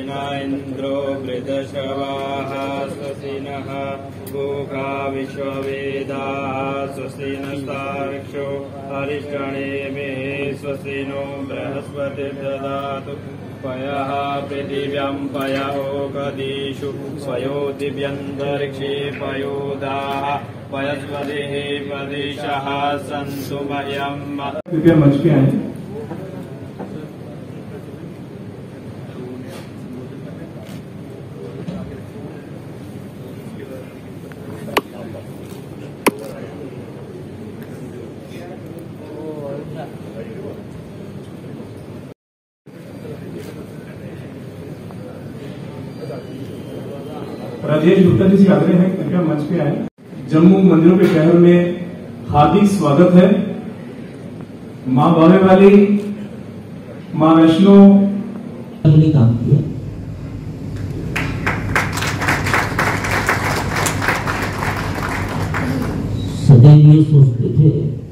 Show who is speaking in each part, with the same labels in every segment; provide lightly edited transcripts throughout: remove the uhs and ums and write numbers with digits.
Speaker 1: न इन्द्रो वृद्धश्रवाः स्वस्ति नः पूषा विश्ववेदाः स्वस्ति नस्तार्क्ष्यो अरिष्टनेमिः स्वस्ति नो बृहस्पतिर्दधातु पयः पृथिव्यां पय ओषधीषु स्वयो दिव्यन्तरिक्षे पयोदाः पयस्पतिः प्रदिशः सन्तु मह्यम्।
Speaker 2: कृपया मंच पे आए। राजेश गुप्ता जी से आग्रह है, कृपया मंच पे आए। जम्मू मंदिरों के शहर में हार्दिक स्वागत है। माँ बावे वाली, माँ वैष्णो
Speaker 3: काम किया। सदैव ये सोचते थे,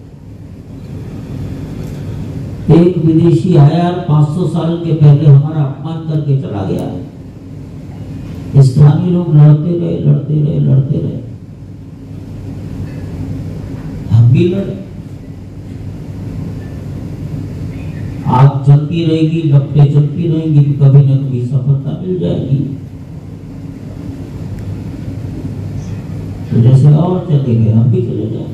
Speaker 3: एक विदेशी आया 500 साल के पहले हमारा अपमान करके चला गया। स्थानीय लोग लड़ते रहे, हम भी लड़े। आग चलती रहेगी, लपटें चलती रहेंगी, तो कभी न कभी सफलता मिल जाएगी। तो जैसे और चले गए, हम भी चले जाए।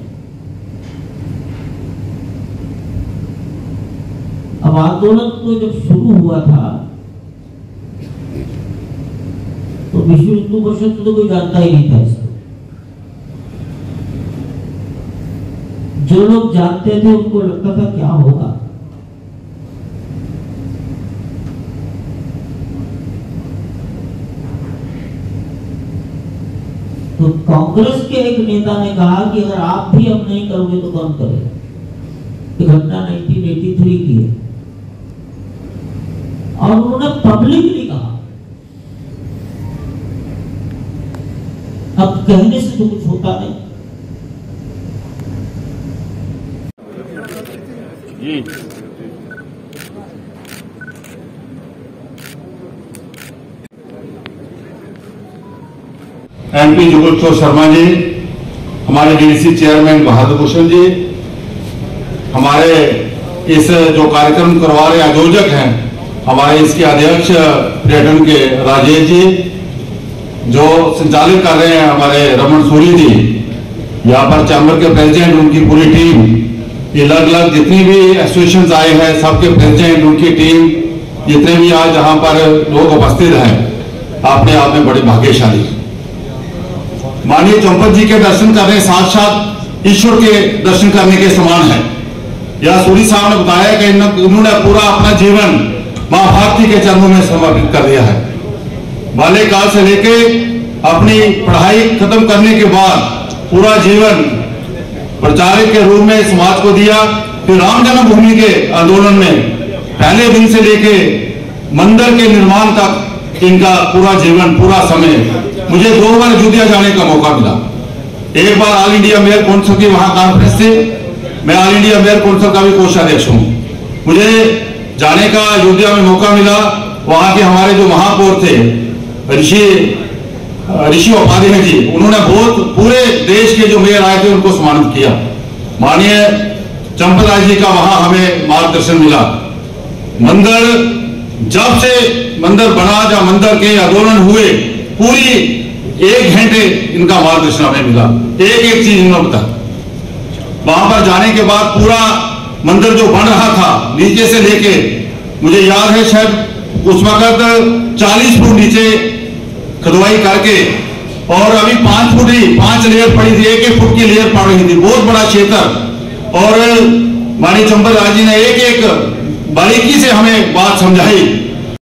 Speaker 3: अब आंदोलन तो जब शुरू हुआ था तो विश्व हिंदू परिषद तो कोई जानता ही नहीं था इसको। जो लोग जानते थे उनको लगता था क्या होगा। तो कांग्रेस के एक नेता ने कहा कि अगर आप भी अब नहीं करोगे तो कौन करेगा। ये घटना 1983 की है और उन्होंने पब्लिकली कहा। अब कहने से तो कुछ होता नहीं।
Speaker 1: जी
Speaker 4: MP जुगल शर्मा जी, हमारे DDC चेयरमैन बहादुर भूषण जी, हमारे इस जो कार्यक्रम करवा रहे आयोजक हैं, हमारे इसके अध्यक्ष पर्यटन के राजेश जी, जो संचालित कर रहे हैं हमारे रमन सूरी जी, यहाँ पर चैम्बर के प्रेसिडेंट, उनकी पूरी टीम, ये अलग अलग जितनी भी एसोसिएशन आए हैं सबके प्रेसिडेंट, उनकी टीम, जितने भी आज यहाँ पर लोग उपस्थित हैं, अपने आप में बड़े भाग्यशाली। माननीय चंपत जी के दर्शन करने साक्षात ईश्वर के दर्शन करने के समान है। यह सूरी साहब ने बताया कि इन्होंने पूरा अपना जीवन मां भारती के चरणों में समर्पित कर दिया है। बाल्यकाल से लेके अपनी पढ़ाई खत्म करने के बाद पूरा जीवन प्रचारक के रूप में समाज को दिया। फिर राम जन्मभूमि के आंदोलन में पहले दिन से लेके मंदिर के निर्माण तक इनका पूरा जीवन, पूरा समय। मुझे 2 बार अयोध्या जाने का मौका मिला। एक बार ऑल इंडिया मेयर काउंसिल की वहां कॉन्फ्रेंस से, मैं ऑल इंडिया मेयर काउंसिल का भी कोषाध्यक्ष हूं। मुझे जाने का अयोध्या में मौका मिला। वहां के हमारे जो महापौर थे ऋषि उपाध्याय जी, उन्होंने बहुत पूरे देश के जो मेयर आए थे उनको सम्मानित किया। माननीय चंपत राय जी का वहां हमें मार्गदर्शन मिला। मंदिर जब से मंदिर बना, जब मंदिर के आंदोलन हुए, पूरी 1 घंटे इनका मार्गदर्शन हमें मिला। एक चीज इन्होंने बताया। वहां पर जाने के बाद पूरा मंदिर जो बन रहा था नीचे से लेके, मुझे याद है शायद उस वक्त 40 फुट नीचे खुदवाई करके, और अभी 5 फुट ही 5 लेयर पड़ी थी, 1-1 फुट की लेयर पड़ रही थी। बहुत बड़ा क्षेत्र। और माननीय चंपत राय जी ने एक बारीकी से हमें बात समझाई